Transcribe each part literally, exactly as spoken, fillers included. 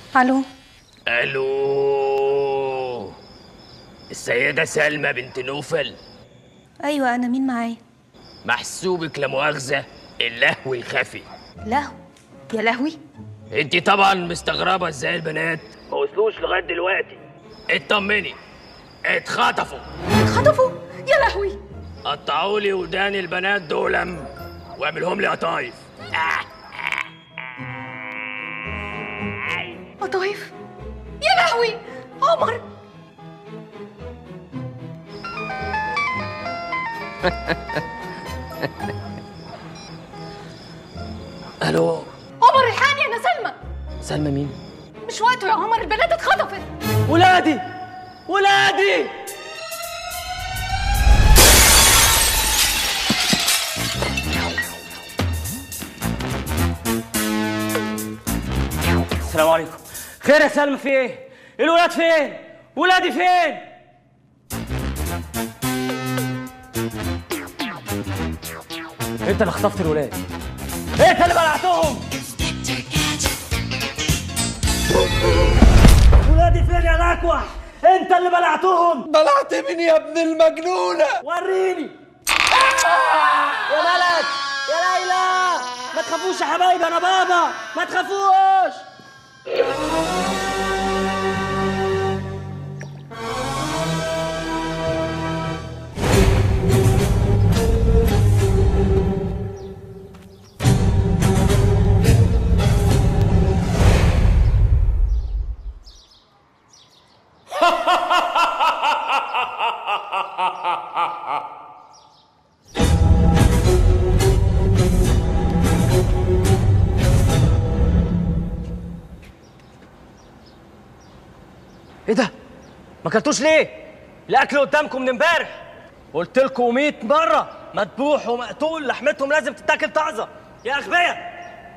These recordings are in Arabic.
الو. الو، السيدة سلمى بنت نوفل؟ ايوه انا، مين معايا؟ محسوبك لا مؤاخذة اللهو الخفي. لهو؟ يا لهوي. انت طبعا مستغربة ازاي البنات ما وصلوش لغاية دلوقتي. اطمني، اتخطفوا. اتخطفوا؟ يا لهوي. قطعوا لي ودان البنات دولم واعملهم لي قطايف. قطايف؟ يا لهوي. عمر. الو عمر الحقني، انا سلمى. سلمى مين؟ مش وقته يا عمر، البنات اتخطفت. ولادي ولادي. السلام عليكم. خير يا سلمى، في ايه؟ الولاد فين؟ ولادي فين؟ انت اللي خطفت الولاد، انت اللي بلعتهم. ولادي فين يا الاكوح؟ انت اللي بلعتهم. بلعت مين يا ابن المجنونه؟ وريني. يا ملك يا ليلى، ما تخافوش يا حبايبي، انا بابا، ما تخافوش. ايه ده؟ ما اكلتوش ليه؟ الاكل قدامكم من امبارح. قلت لكم مية مره مذبوح ومقتول لحمتهم لازم تتاكل طازه يا اغبياء.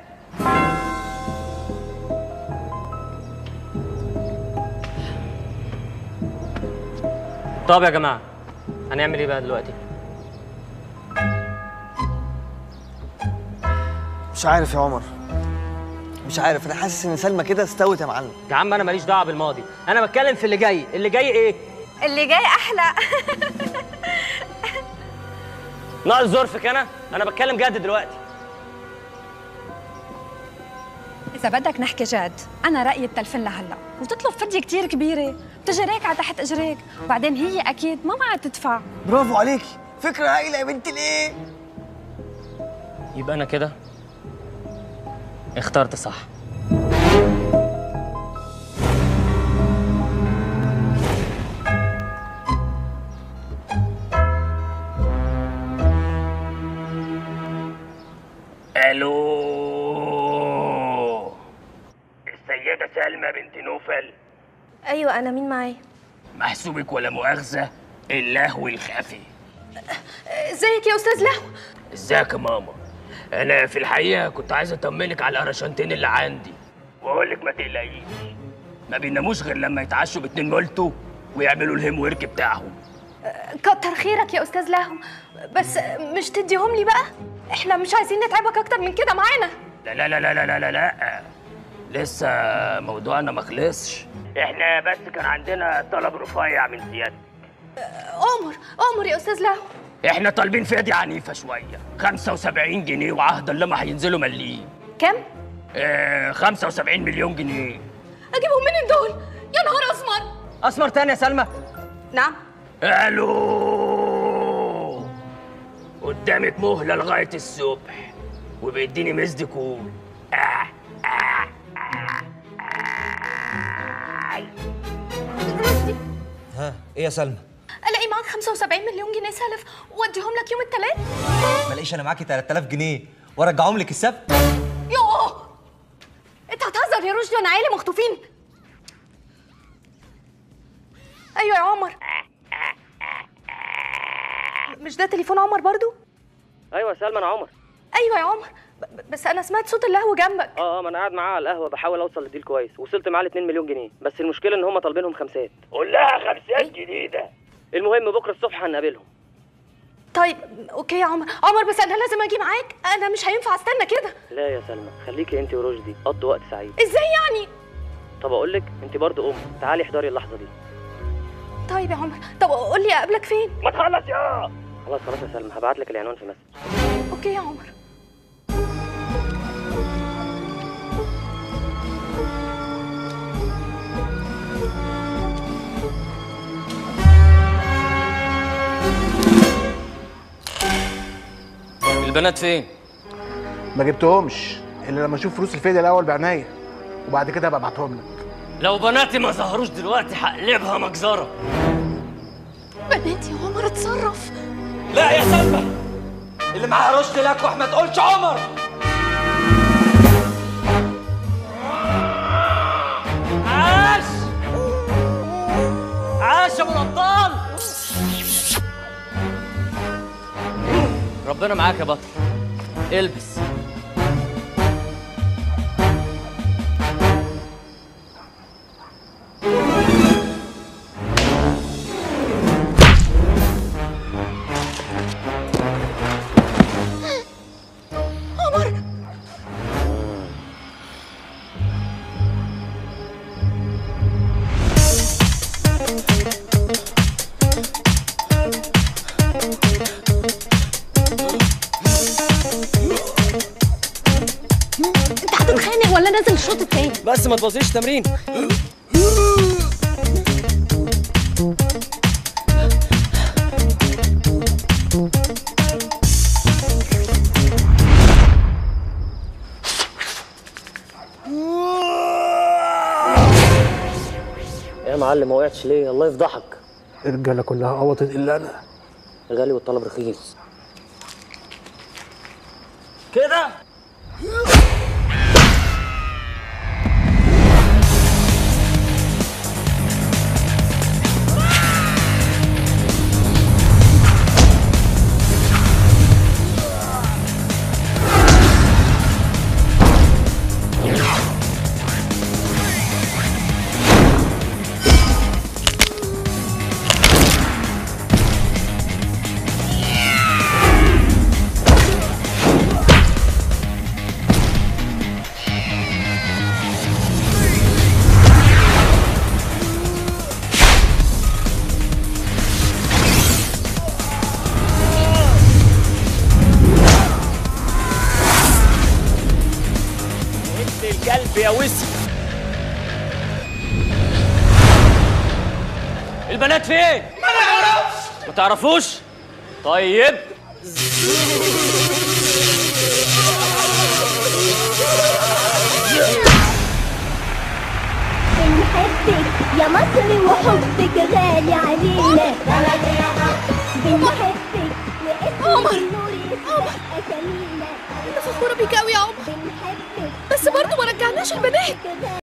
طب يا جماعه هنعمل ايه بقى دلوقتي؟ مش عارف يا عمر، مش عارف. انا حاسس ان سلمى كده استوت يا معلم. يا عم انا ماليش دعوه بالماضي، انا بتكلم في اللي جاي. اللي جاي ايه؟ اللي جاي احلى. ناقص ظرفك. انا انا بتكلم جد دلوقتي. اذا بدك نحكي جد، انا رايي التلفن لهلا وتطلب فديه كتير كبيره وتجريك على تحت اجريك، وبعدين هي اكيد ما معها تدفع. برافو عليكي، فكره هايله يا بنت الايه. يبقى انا كده اخترت صح. الو، السيدة سلمى بنت نوفل؟ ايوه انا، مين معايا؟ محسوبك ولا مؤاخذة اللهو الخفي. ازيك يا استاذ لهو؟ ازيك يا ماما؟ انا في الحقيقة كنت عايز اطمنك على القرشنتين اللي عندي واقول لك ما تقلقيش، ما بيناموش غير لما يتعشوا باتنين مولتو ويعملوا الهيم ورك بتاعهم. كتر خيرك يا استاذ لهو، بس مش تديهم لي بقى؟ احنا مش عايزين نتعبك اكتر من كده معانا. لا لا لا لا لا لا لا، لسه موضوعنا ما خلصش. احنا بس كان عندنا طلب رفيع من سيادتك. عمر عمر يا استاذ لهو، احنا طالبين فدية عنيفة شوية، خمسة وسبعين جنيه وعهد الله ما هينزلوا مليين. كم؟ اه خمسة وسبعين مليون جنيه. اجيبهم منين دول؟ يا نهار اسمر. اسمر تاني يا سلمى؟ نعم. الو، قدامك مهلة لغاية الصبح وبيديني مزد كول. آه آه آه آه. رشدي، ها ايه يا سلمى؟ الاقي معاك خمسة وسبعين مليون جنيه سلف واديهم لك يوم الثلاث؟ ما الاقيش انا معاكي تلات آلاف جنيه وارجعهم لك السبت؟ يوه، انت هتهزر يا رشدي وانا عيالي مخطوفين. ايوه يا عمر. مش ده تليفون عمر برضو؟ ايوه يا سلمى انا عمر. ايوه يا عمر، بس انا سمعت صوت اللهو جنبك. اه اه ما انا قاعد معاه على القهوه بحاول اوصل لديل كويس، وصلت معاه ل اتنين مليون جنيه، بس المشكله ان هم طالبينهم خمسات. قول لها خمسات جديدة. المهم بكره الصبح هنقابلهم. طيب اوكي يا عمر. عمر بس انا لازم اجي معاك، انا مش هينفع استنى كده. لا يا سلمى، خليكي انت ورشدي قضوا وقت سعيد. ازاي يعني؟ طب اقول لك انت برضه ام، تعالي احضري اللحظه دي. طيب يا عمر، طب قول لي اقابلك فين؟ ما تخلص يا خلاص خلاص يا سلمى، هبعت لك العنوان في مسج. اوكي يا عمر. البنات فين؟ ما جبتهمش الا لما اشوف فلوس الفدية الاول بعناية، وبعد كده هبقى ابعتهم لك. لو بناتي ما ظهروش دلوقتي هقلبها مجزره. بناتي يا عمر اتصرف. لا يا سلمى، اللي معاها رشد لك ما تقولش عمر. عاش عاش يا ابو الابطال. ربنا معاك يا بطل، البس. انت هتتخانق ولا نازل الشوط التاني؟ بس ما تبوظيش تمرين. يا معلم ما وقعتش ليه؟ الله يفضحك. الرجالة كلها قوطت الا انا. غالي والطلب رخيص كده. القلب يا وسي. البنات فين؟ ما نعرفش. ما تعرفوش؟ طيب بنحبك يا مصر وحبك غالي علينا. بنحبك عمر نور عمر أسامينا. انا فخوره بيك قوي يا عمر، بنحبك بس برضه ما رجعناش البنات.